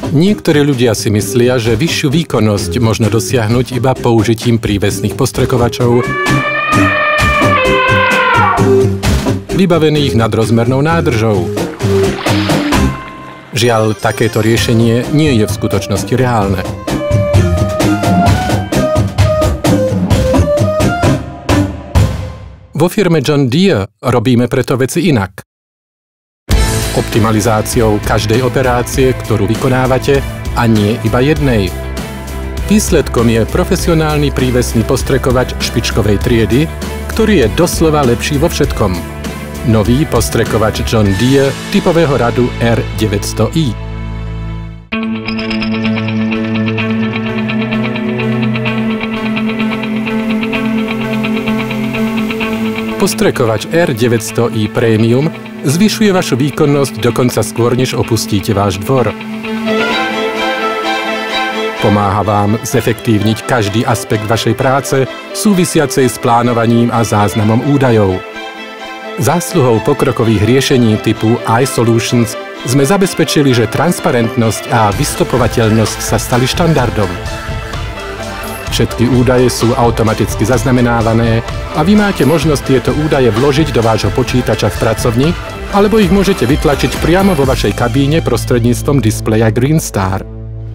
Niektorí ľudia si myslia, že vyššiu výkonnosť možno dosiahnuť iba použitím prívesných postrekovačov, vybavených nadrozmernou nádržou. Žiaľ, takéto riešenie nie je v skutočnosti reálne. Vo firme John Deere robíme preto veci inak. Optimalizáciou každej operácie, ktorú vykonávate, a nie iba jednej. Výsledkom je profesionálny prívesný postrekovač špičkovej triedy, ktorý je doslova lepší vo všetkom. Nový postrekovač John Deere typového radu R900i. Postrekovač R900i Premium zvyšuje vašu výkonnosť dokonca skôr, než opustíte váš dvor. Pomáha vám zefektívniť každý aspekt vašej práce, súvisiacej s plánovaním a záznamom údajov. Zásluhou pokrokových riešení typu iSolutions sme zabezpečili, že transparentnosť a vystopovateľnosť sa stali štandardom. Všetky údaje sú automaticky zaznamenávané a vy máte možnosť tieto údaje vložiť do vášho počítača v pracovni, alebo ich môžete vytlačiť priamo vo vašej kabíne prostredníctvom displeja Greenstar.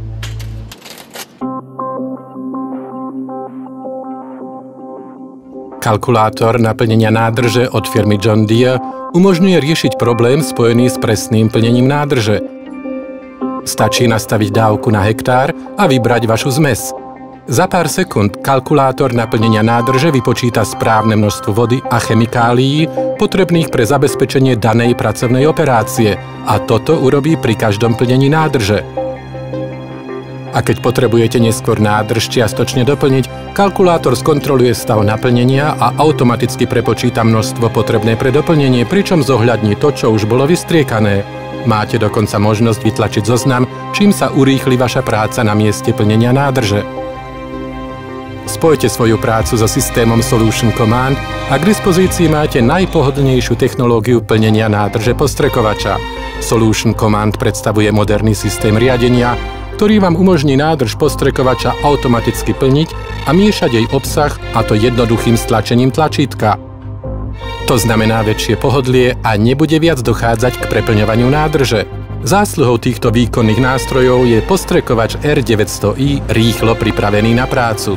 Kalkulátor naplnenia nádrže od firmy John Deere umožňuje riešiť problém spojený s presným plnením nádrže. Stačí nastaviť dávku na hektár a vybrať vašu zmes. Za pár sekúnd kalkulátor naplnenia nádrže vypočíta správne množstvo vody a chemikálií potrebných pre zabezpečenie danej pracovnej operácie a toto urobí pri každom plnení nádrže. A keď potrebujete neskôr nádrž čiastočne doplniť, kalkulátor skontroluje stav naplnenia a automaticky prepočíta množstvo potrebné pre doplnenie, pričom zohľadní to, čo už bolo vystriekané. Máte dokonca možnosť vytlačiť zoznam, čím sa urýchli vaša práca na mieste plnenia nádrže. Spojte svoju prácu so systémom Solution Command a k dispozícii máte najpohodlnejšiu technológiu plnenia nádrže postrekovača. Solution Command predstavuje moderný systém riadenia, ktorý vám umožní nádrž postrekovača automaticky plniť a miešať jej obsah, a to jednoduchým stlačením tlačítka. To znamená väčšie pohodlie a nebude viac dochádzať k preplňovaniu nádrže. Zásluhou týchto výkonných nástrojov je postrekovač R900i rýchlo pripravený na prácu.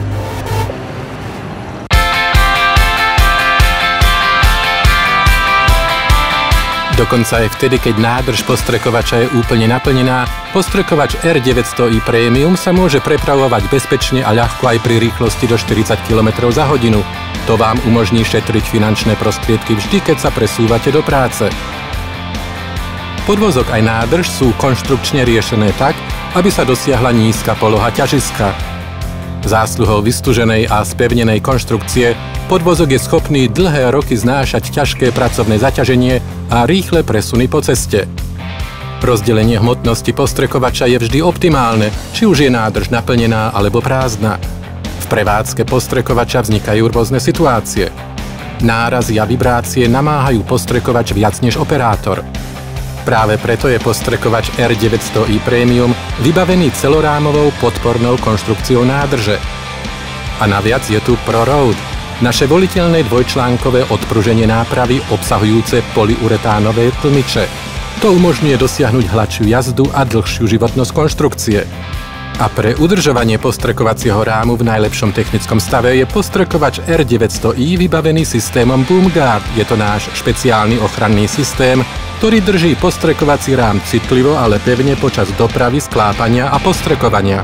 Dokonca aj vtedy, keď nádrž postrekovača je úplne naplnená, postrekovač R900i Premium sa môže prepravovať bezpečne a ľahko aj pri rýchlosti do 40 km za hodinu. To vám umožní šetriť finančné prostriedky vždy, keď sa presúvate do práce. Podvozok aj nádrž sú konštrukčne riešené tak, aby sa dosiahla nízka poloha ťažiska. Zásluhou vystúženej a spevnenej konštrukcie podvozok je schopný dlhé roky znášať ťažké pracovné zaťaženie a rýchle presuny po ceste. Rozdelenie hmotnosti postrekovača je vždy optimálne, či už je nádrž naplnená alebo prázdna. V prevádzke postrekovača vznikajú rôzne situácie. Nárazy a vibrácie namáhajú postrekovač viac než operátor. Práve preto je postrekovač R900i Premium vybavený celorámovou podpornou konštrukciou nádrže. A naviac je tu ProRoad, naše voliteľné dvojčlánkové odpruženie nápravy obsahujúce polyuretánové tlmiče. To umožňuje dosiahnuť hladšiu jazdu a dlhšiu životnosť konštrukcie. A pre udržovanie postrekovacieho rámu v najlepšom technickom stave je postrekovač R900i vybavený systémom BoomGuard. Je to náš špeciálny ochranný systém, ktorý drží postrekovací rám citlivo, ale pevne počas dopravy, sklápania a postrekovania.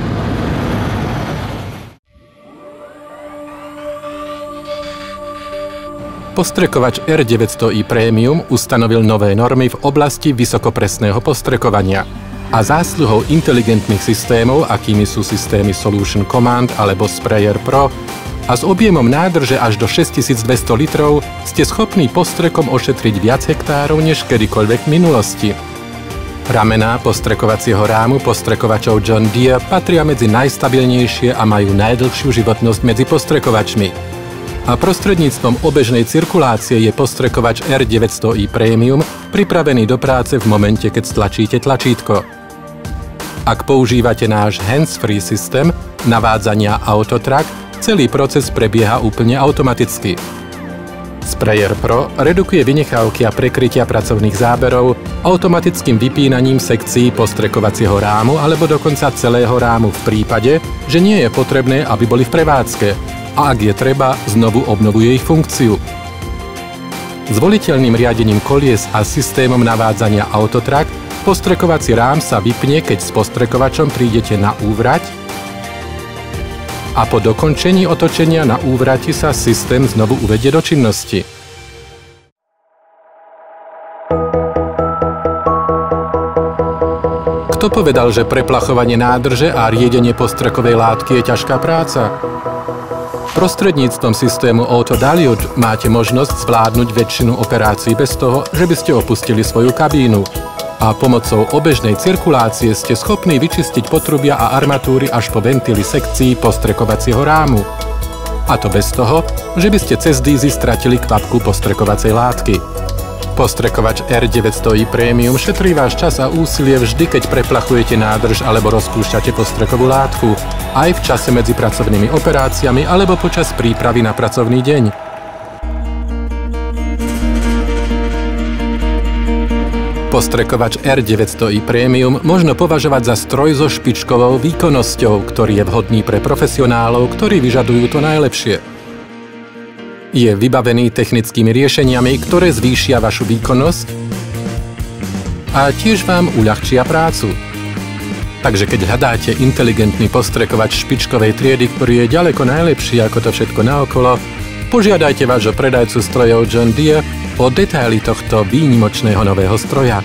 Postrekovač R900i Premium ustanovil nové normy v oblasti vysokopresného postrekovania. A zásluhou inteligentných systémov, akými sú systémy Solution Command alebo Sprayer Pro, a s objemom nádrže až do 6200 litrov ste schopní postrekom ošetriť viac hektárov než kedykoľvek v minulosti. Ramená postrekovacieho rámu postrekovačov John Deere patria medzi najstabilnejšie a majú najdlhšiu životnosť medzi postrekovačmi. A prostredníctvom obežnej cirkulácie je postrekovač R900i Premium pripravený do práce v momente, keď stlačíte tlačítko. Ak používate náš hands-free systém navádzania Autotrack, celý proces prebieha úplne automaticky. Sprayer Pro redukuje vynechávky a prekrytia pracovných záberov automatickým vypínaním sekcií postrekovacieho rámu alebo dokonca celého rámu v prípade, že nie je potrebné, aby boli v prevádzke a ak je treba, znovu obnovuje ich funkciu. S voliteľným riadením kolies a systémom navádzania Autotrack postrekovací rám sa vypne, keď s postrekovačom prídete na úvrať a po dokončení otočenia na úvrati sa systém znovu uvedie do činnosti. Kto povedal, že preplachovanie nádrže a riedenie postrekovej látky je ťažká práca? Prostredníctvom systému Auto Dilute máte možnosť zvládnuť väčšinu operácií bez toho, že by ste opustili svoju kabínu. A pomocou obežnej cirkulácie ste schopní vyčistiť potrubia a armatúry až po ventily sekcií postrekovacieho rámu. A to bez toho, že by ste cez dízy stratili kvapku postrekovacej látky. Postrekovač R900i Premium šetrí váš čas a úsilie vždy, keď preplachujete nádrž alebo rozpúšťate postrekovú látku, aj v čase medzi pracovnými operáciami alebo počas prípravy na pracovný deň. Postrekovač R900i Premium možno považovať za stroj so špičkovou výkonnosťou, ktorý je vhodný pre profesionálov, ktorí vyžadujú to najlepšie. Je vybavený technickými riešeniami, ktoré zvýšia vašu výkonnosť a tiež vám uľahčia prácu. Takže keď hľadáte inteligentný postrekovač špičkovej triedy, ktorý je ďaleko najlepší ako to všetko naokolo, požiadajte vášho predajcu strojov John Deere o detaily tohto výnimočného nového stroja.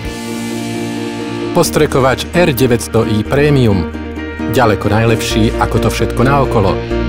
Postrekovač R900i Premium. Ďaleko najlepší ako to všetko naokolo.